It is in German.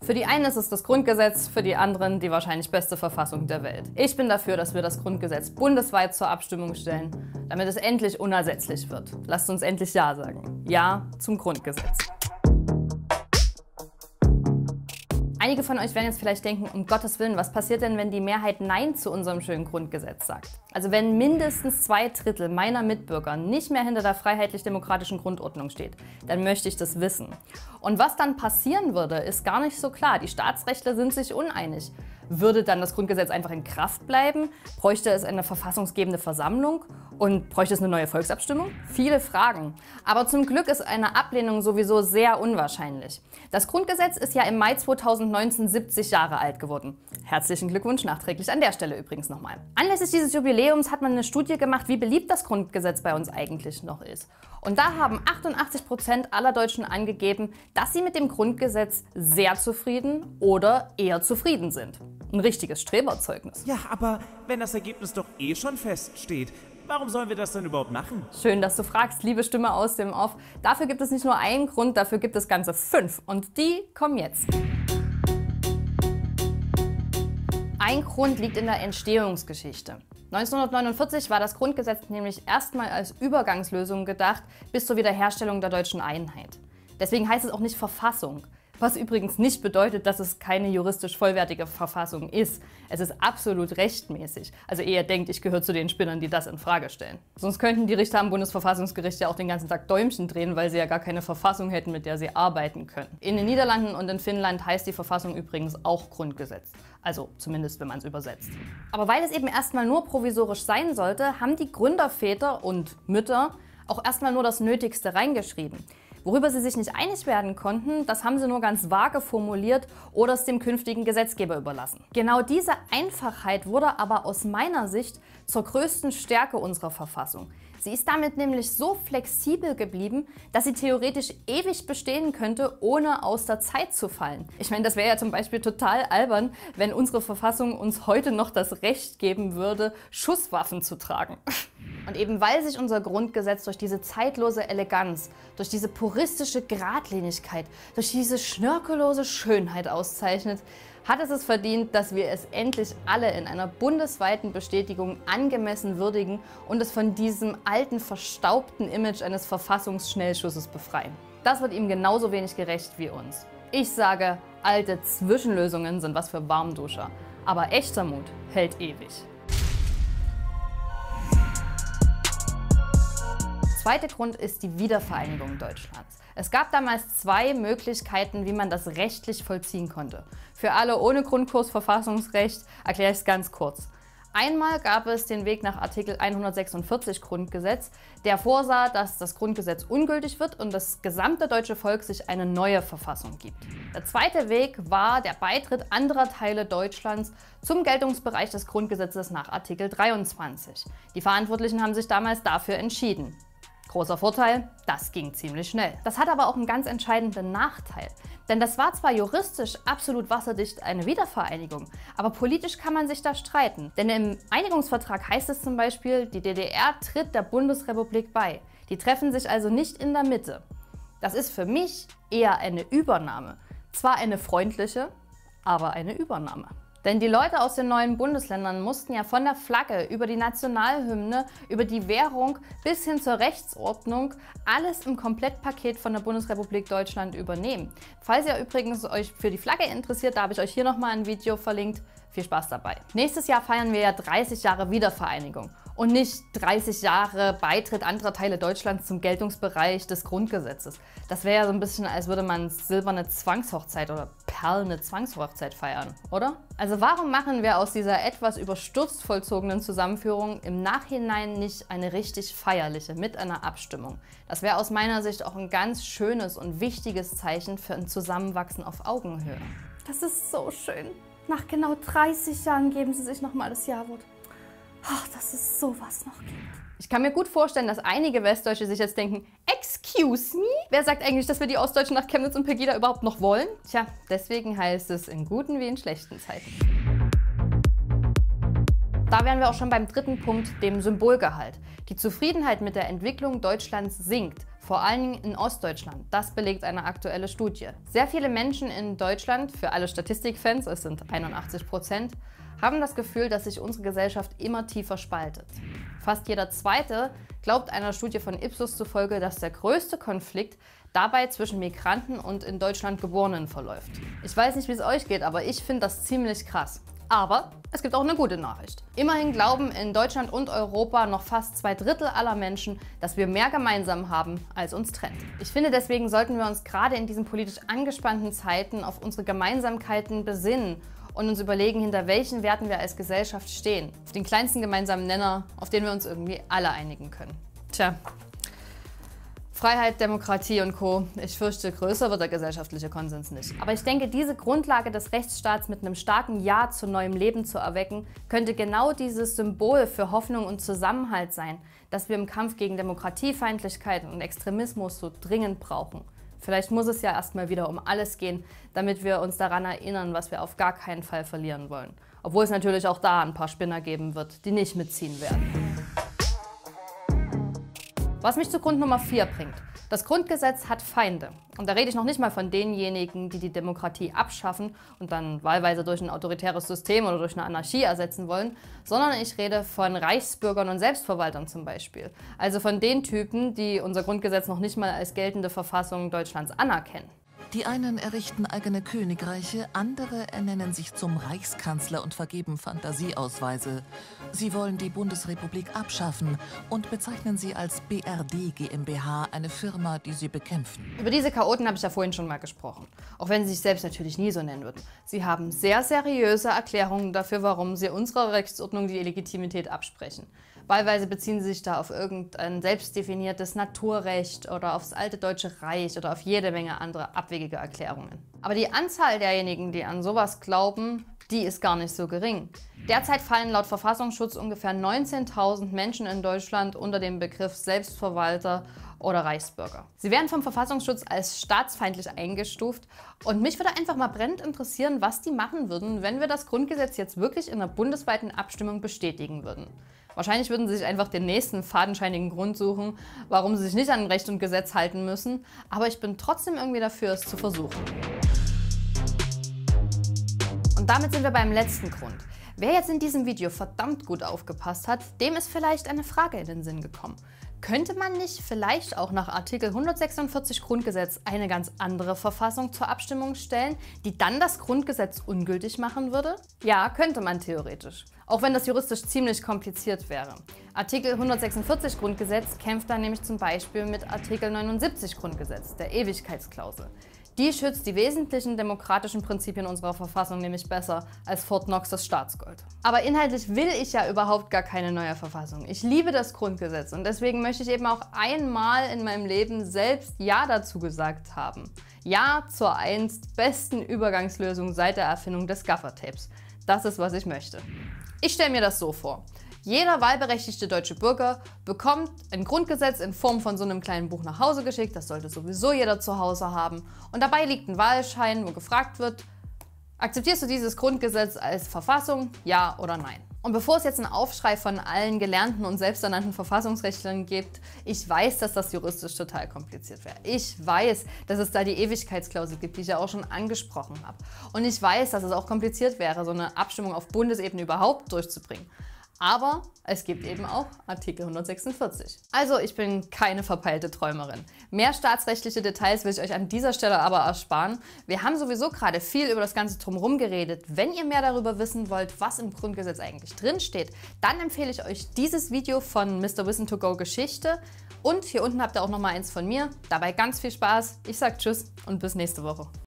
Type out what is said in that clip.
Für die einen ist es das Grundgesetz, für die anderen die wahrscheinlich beste Verfassung der Welt. Ich bin dafür, dass wir das Grundgesetz bundesweit zur Abstimmung stellen, damit es endlich unersetzlich wird. Lasst uns endlich Ja sagen. Ja zum Grundgesetz. Einige von euch werden jetzt vielleicht denken, um Gottes Willen, was passiert denn, wenn die Mehrheit Nein zu unserem schönen Grundgesetz sagt? Also wenn mindestens 2/3 meiner Mitbürger nicht mehr hinter der freiheitlich-demokratischen Grundordnung steht, dann möchte ich das wissen. Und was dann passieren würde, ist gar nicht so klar. Die Staatsrechtler sind sich uneinig. Würde dann das Grundgesetz einfach in Kraft bleiben? Bräuchte es eine verfassungsgebende Versammlung? Und bräuchte es eine neue Volksabstimmung? Viele Fragen. Aber zum Glück ist eine Ablehnung sowieso sehr unwahrscheinlich. Das Grundgesetz ist ja im Mai 2019 70 Jahre alt geworden. Herzlichen Glückwunsch nachträglich an der Stelle übrigens nochmal. Anlässlich dieses Jubiläums hat man eine Studie gemacht, wie beliebt das Grundgesetz bei uns eigentlich noch ist. Und da haben 88% aller Deutschen angegeben, dass sie mit dem Grundgesetz sehr zufrieden oder eher zufrieden sind. Ein richtiges Streberzeugnis. Ja, aber wenn das Ergebnis doch eh schon feststeht, warum sollen wir das denn überhaupt machen? Schön, dass du fragst, liebe Stimme aus dem Off. Dafür gibt es nicht nur einen Grund, dafür gibt es ganze 5. Und die kommen jetzt. Ein Grund liegt in der Entstehungsgeschichte. 1949 war das Grundgesetz nämlich erstmal als Übergangslösung gedacht bis zur Wiederherstellung der deutschen Einheit. Deswegen heißt es auch nicht Verfassung. Was übrigens nicht bedeutet, dass es keine juristisch vollwertige Verfassung ist. Es ist absolut rechtmäßig. Also eher denkt, ich gehöre zu den Spinnern, die das in Frage stellen. Sonst könnten die Richter am Bundesverfassungsgericht ja auch den ganzen Tag Däumchen drehen, weil sie ja gar keine Verfassung hätten, mit der sie arbeiten können. In den Niederlanden und in Finnland heißt die Verfassung übrigens auch Grundgesetz. Also zumindest, wenn man es übersetzt. Aber weil es eben erstmal nur provisorisch sein sollte, haben die Gründerväter und Mütter auch erstmal nur das Nötigste reingeschrieben. Worüber sie sich nicht einig werden konnten, das haben sie nur ganz vage formuliert oder es dem künftigen Gesetzgeber überlassen. Genau diese Einfachheit wurde aber aus meiner Sicht zur größten Stärke unserer Verfassung. Sie ist damit nämlich so flexibel geblieben, dass sie theoretisch ewig bestehen könnte, ohne aus der Zeit zu fallen. Ich meine, das wäre ja zum Beispiel total albern, wenn unsere Verfassung uns heute noch das Recht geben würde, Schusswaffen zu tragen. Und eben weil sich unser Grundgesetz durch diese zeitlose Eleganz, durch diese puristische Geradlinigkeit, durch diese schnörkellose Schönheit auszeichnet, hat es verdient, dass wir es endlich alle in einer bundesweiten Bestätigung angemessen würdigen und es von diesem alten, verstaubten Image eines Verfassungsschnellschusses befreien. Das wird ihm genauso wenig gerecht wie uns. Ich sage, alte Zwischenlösungen sind was für Warmduscher, aber echter Mut hält ewig. Der zweite Grund ist die Wiedervereinigung Deutschlands. Es gab damals 2 Möglichkeiten, wie man das rechtlich vollziehen konnte. Für alle ohne Grundkurs Verfassungsrecht erkläre ich es ganz kurz. Einmal gab es den Weg nach Artikel 146 Grundgesetz, der vorsah, dass das Grundgesetz ungültig wird und das gesamte deutsche Volk sich eine neue Verfassung gibt. Der zweite Weg war der Beitritt anderer Teile Deutschlands zum Geltungsbereich des Grundgesetzes nach Artikel 23. Die Verantwortlichen haben sich damals dafür entschieden. Großer Vorteil, das ging ziemlich schnell. Das hat aber auch einen ganz entscheidenden Nachteil. Denn das war zwar juristisch absolut wasserdicht eine Wiedervereinigung, aber politisch kann man sich da streiten. Denn im Einigungsvertrag heißt es zum Beispiel, die DDR tritt der Bundesrepublik bei. Die treffen sich also nicht in der Mitte. Das ist für mich eher eine Übernahme. Zwar eine freundliche, aber eine Übernahme. Denn die Leute aus den neuen Bundesländern mussten ja von der Flagge über die Nationalhymne, über die Währung bis hin zur Rechtsordnung alles im Komplettpaket von der Bundesrepublik Deutschland übernehmen. Falls ihr übrigens euch für die Flagge interessiert, da habe ich euch hier nochmal ein Video verlinkt. Viel Spaß dabei. Nächstes Jahr feiern wir ja 30 Jahre Wiedervereinigung und nicht 30 Jahre Beitritt anderer Teile Deutschlands zum Geltungsbereich des Grundgesetzes. Das wäre ja so ein bisschen, als würde man silberne Zwangshochzeit oder perlende Zwangshochzeit feiern, oder? Also warum machen wir aus dieser etwas überstürzt vollzogenen Zusammenführung im Nachhinein nicht eine richtig feierliche mit einer Abstimmung? Das wäre aus meiner Sicht auch ein ganz schönes und wichtiges Zeichen für ein Zusammenwachsen auf Augenhöhe. Das ist so schön. Nach genau 30 Jahren geben sie sich nochmal das Ja-Wort. Ach, dass es sowas noch gibt. Ich kann mir gut vorstellen, dass einige Westdeutsche sich jetzt denken, excuse me? Wer sagt eigentlich, dass wir die Ostdeutschen nach Chemnitz und Pegida überhaupt noch wollen? Tja, deswegen heißt es in guten wie in schlechten Zeiten. Da wären wir auch schon beim dritten Punkt, dem Symbolgehalt. Die Zufriedenheit mit der Entwicklung Deutschlands sinkt. Vor allen Dingen in Ostdeutschland. Das belegt eine aktuelle Studie. Sehr viele Menschen in Deutschland, für alle Statistikfans, es sind 81%, haben das Gefühl, dass sich unsere Gesellschaft immer tiefer spaltet. Fast jeder Zweite glaubt einer Studie von Ipsos zufolge, dass der größte Konflikt dabei zwischen Migranten und in Deutschland Geborenen verläuft. Ich weiß nicht, wie es euch geht, aber ich finde das ziemlich krass. Aber es gibt auch eine gute Nachricht. Immerhin glauben in Deutschland und Europa noch fast 2/3 aller Menschen, dass wir mehr gemeinsam haben, als uns trennt. Ich finde, deswegen sollten wir uns gerade in diesen politisch angespannten Zeiten auf unsere Gemeinsamkeiten besinnen und uns überlegen, hinter welchen Werten wir als Gesellschaft stehen. Auf den kleinsten gemeinsamen Nenner, auf den wir uns irgendwie alle einigen können. Tja. Freiheit, Demokratie und Co. Ich fürchte, größer wird der gesellschaftliche Konsens nicht. Aber ich denke, diese Grundlage des Rechtsstaats mit einem starken Ja zu neuem Leben zu erwecken, könnte genau dieses Symbol für Hoffnung und Zusammenhalt sein, das wir im Kampf gegen Demokratiefeindlichkeit und Extremismus so dringend brauchen. Vielleicht muss es ja erstmal wieder um alles gehen, damit wir uns daran erinnern, was wir auf gar keinen Fall verlieren wollen. Obwohl es natürlich auch da ein paar Spinner geben wird, die nicht mitziehen werden. Was mich zu Grund Nummer 4 bringt. Das Grundgesetz hat Feinde. Und da rede ich noch nicht mal von denjenigen, die die Demokratie abschaffen und dann wahlweise durch ein autoritäres System oder durch eine Anarchie ersetzen wollen, sondern ich rede von Reichsbürgern und Selbstverwaltern zum Beispiel. Also von den Typen, die unser Grundgesetz noch nicht mal als geltende Verfassung Deutschlands anerkennen. Die einen errichten eigene Königreiche, andere ernennen sich zum Reichskanzler und vergeben Fantasieausweise. Sie wollen die Bundesrepublik abschaffen und bezeichnen sie als BRD GmbH, eine Firma, die sie bekämpfen. Über diese Chaoten habe ich ja vorhin schon mal gesprochen, auch wenn sie sich selbst natürlich nie so nennen würden. Sie haben sehr seriöse Erklärungen dafür, warum sie unserer Rechtsordnung die Legitimität absprechen. Wahlweise beziehen sie sich da auf irgendein selbstdefiniertes Naturrecht oder aufs alte Deutsche Reich oder auf jede Menge andere abwegige Erklärungen. Aber die Anzahl derjenigen, die an sowas glauben, die ist gar nicht so gering. Derzeit fallen laut Verfassungsschutz ungefähr 19.000 Menschen in Deutschland unter dem Begriff Selbstverwalter oder Reichsbürger. Sie werden vom Verfassungsschutz als staatsfeindlich eingestuft und mich würde einfach mal brennend interessieren, was die machen würden, wenn wir das Grundgesetz jetzt wirklich in einer bundesweiten Abstimmung bestätigen würden. Wahrscheinlich würden sie sich einfach den nächsten fadenscheinigen Grund suchen, warum sie sich nicht an Recht und Gesetz halten müssen, aber ich bin trotzdem irgendwie dafür, es zu versuchen. Und damit sind wir beim letzten Grund. Wer jetzt in diesem Video verdammt gut aufgepasst hat, dem ist vielleicht eine Frage in den Sinn gekommen. Könnte man nicht vielleicht auch nach Artikel 146 Grundgesetz eine ganz andere Verfassung zur Abstimmung stellen, die dann das Grundgesetz ungültig machen würde? Ja, könnte man theoretisch. Auch wenn das juristisch ziemlich kompliziert wäre. Artikel 146 Grundgesetz kämpft dann nämlich zum Beispiel mit Artikel 79 Grundgesetz, der Ewigkeitsklausel. Die schützt die wesentlichen demokratischen Prinzipien unserer Verfassung nämlich besser als Fort Knox das Staatsgold. Aber inhaltlich will ich ja überhaupt gar keine neue Verfassung. Ich liebe das Grundgesetz und deswegen möchte ich eben auch einmal in meinem Leben selbst Ja dazu gesagt haben. Ja zur einst besten Übergangslösung seit der Erfindung des Gaffertapes. Das ist, was ich möchte. Ich stelle mir das so vor. Jeder wahlberechtigte deutsche Bürger bekommt ein Grundgesetz in Form von so einem kleinen Buch nach Hause geschickt. Das sollte sowieso jeder zu Hause haben. Und dabei liegt ein Wahlschein, wo gefragt wird, akzeptierst du dieses Grundgesetz als Verfassung, ja oder nein? Und bevor es jetzt einen Aufschrei von allen gelernten und selbsternannten Verfassungsrechtlern gibt, ich weiß, dass das juristisch total kompliziert wäre. Ich weiß, dass es da die Ewigkeitsklausel gibt, die ich ja auch schon angesprochen habe. Und ich weiß, dass es auch kompliziert wäre, so eine Abstimmung auf Bundesebene überhaupt durchzubringen. Aber es gibt eben auch Artikel 146. Also ich bin keine verpeilte Träumerin. Mehr staatsrechtliche Details will ich euch an dieser Stelle aber ersparen. Wir haben sowieso gerade viel über das Ganze drumherum geredet. Wenn ihr mehr darüber wissen wollt, was im Grundgesetz eigentlich drinsteht, dann empfehle ich euch dieses Video von Mr. Wissen to Go Geschichte. Und hier unten habt ihr auch noch mal eins von mir. Dabei ganz viel Spaß. Ich sag Tschüss und bis nächste Woche.